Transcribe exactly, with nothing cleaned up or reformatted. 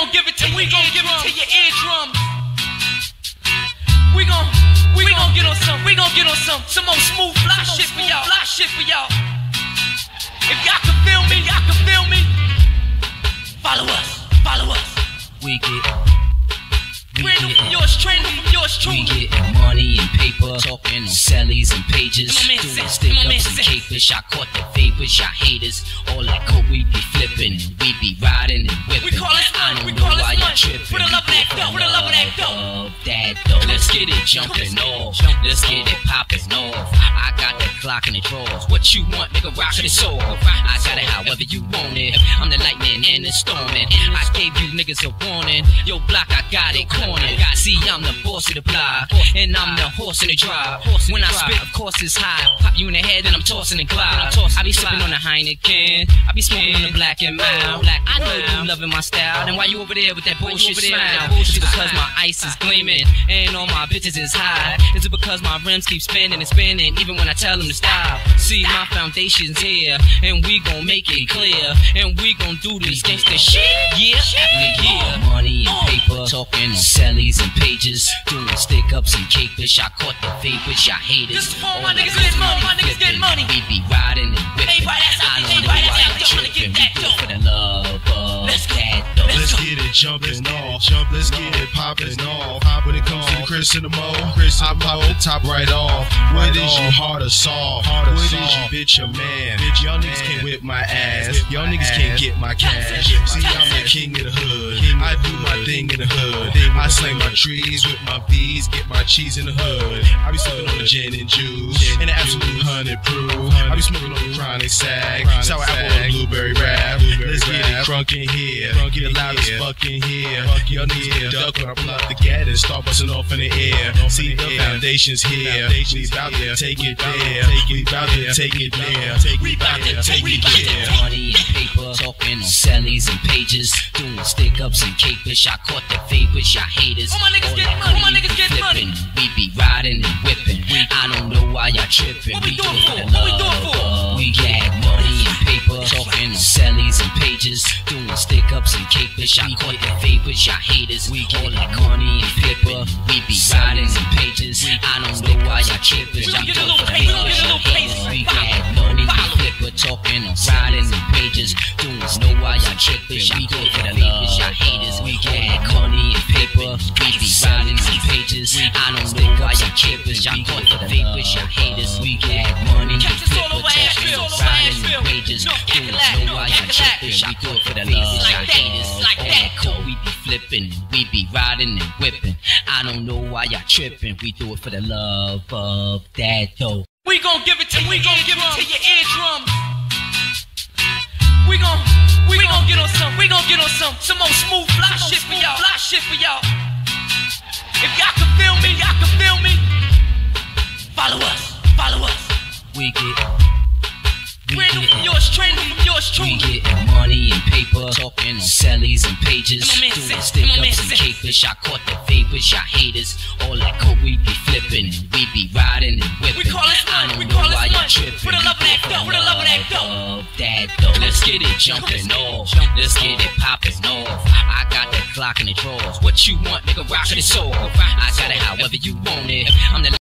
gon' give it to we gon' give it to your eardrum. We gon' we gon' get on some we gon' get on some some more smooth fly shit for y'all. Fly shit for y'all. If y'all can feel me, y'all can feel me. Follow us, follow us. We get We're new from yours, training from yours, truly. We get money and paper, talking on cellies and pages, doing stick-ups and capers. Y'all caught the vapors, y'all haters. All that coke we be flipping, we be riding and whipping. We call it I fun, we don't know call it why fun. y'all tripping. For the love of that dough, for the love of that dough. Love that dough. Let's get it jumping off, let's get it popping off. I got that clock in the drawers. What you want, nigga, rock it off. I got it however you want it. I'm the lightning and the storming. I gave you niggas a warning. Yo, block, I got it cornered. See, I'm the boss of the block, and I'm the horse in the drive. When I spit, of course it's high. Pop you in the head, and I'm tossing and glide. I be sipping on the Heineken, I be smoking on the Black and Mild. I know you loving my style, and why you over there with that bullshit smile? It's because my ice is gleaming, and all my bitches is high. Is it because my rims keep spinning and spinning, even when I tell them to stop? See, my foundation's here, and we gon' make it clear, and we gon' do this gangsta shit, yeah, after year. Money and paper, talking on cellies and pages, doing stick-ups and capers. Y'all caught the vapors, y'all haters. This is for all my niggas getting money, my niggas getting money. We be riding and whipping. Everybody that's out I there, don't know everybody why that's y'all out there, wanna tripping. get We that do it dough. for the love of Let's go. that dough. Let's get it jumping off. Jump, let's get it popping off. When it comes to the Chris and the Mo, Chris, I pop the top right off. What is you hard or soft? What is you bitch or man? Y'all niggas can't whip my ass. Y'all niggas can't get my cash. See, I'm the king of the hood. I do my thing in the hood. I slang my trees with my bees, get my cheese in the hood. I be smoking on the gin and juice, and the absolute hundred proof. I be smoking on the chronic sag, sour apple and blueberry wrap. Let's get it crunk in here, get it loud as fuck in here. Y'all niggas get duck when I pull out the gat and start busting off in the air. See, the foundation's here. We bout to take it there. We bout to take it there. We bout to take it there. Money and paper, talking on cellies and pages, doing stick-ups and capers. Y'all caught the vapors, y'all haters. All my niggas All getting that money, my we niggas be getting money. flipping. We be riding and whipping. I don't know why y'all tripping. What we do doing it for? the What we doing love for? of- We got money and paper, talking on cellies and pages, doing stick-ups and capers. Y'all caught the vapors, y'all haters. We all that money and paper. We be riding and pages. I don't know why y'all tripping. We Y'all get a do little it for the pace, we love get a of little y'all pace. haters. We Follow, got money and follow. paper, talking on riding and pages, doing know why y'all tripping. We do it for the vapors, y'all haters. We got money and paper. We be riding and pages. I don't know why y'all tripping. Y'all caught the vapors, y'all haters. We got money and Catch us all paper, over talking Asheville, on all over riding Asheville. and pages, No, doing Cackalack, know no, why y'all Cackalack. tripping. We do it for the Like love, that, y'all haters. like All that. that coke we be flipping, we be riding and whipping. I don't know why y'all tripping. We do it for the love of that dough. We gon' give it to we gon' give it to your eardrum. We gon' we gon' get on some we gon' get on some some more smooth fly shit for y'all. Fly shit for y'all. If y'all can feel me, y'all can feel me. Follow us, follow us. We get we We're new from get yours, training from yours, We truly. get money and paper, talking on cellies and pages, Come on, man, doing sit. stick-ups Come on, man, and sit. capers. Y'all caught the vapors, y'all haters. All that coke we be flipping, we be riding and whipping. We call it I fun, don't we know call it why y'all fun. tripping. For the love of that dough, for the love of that dough. Love that dough. Let's get it jumping off, let's get it popping off. I got that clock in the drawers. What you want, nigga, rock it off. I got it however you want it. I'm the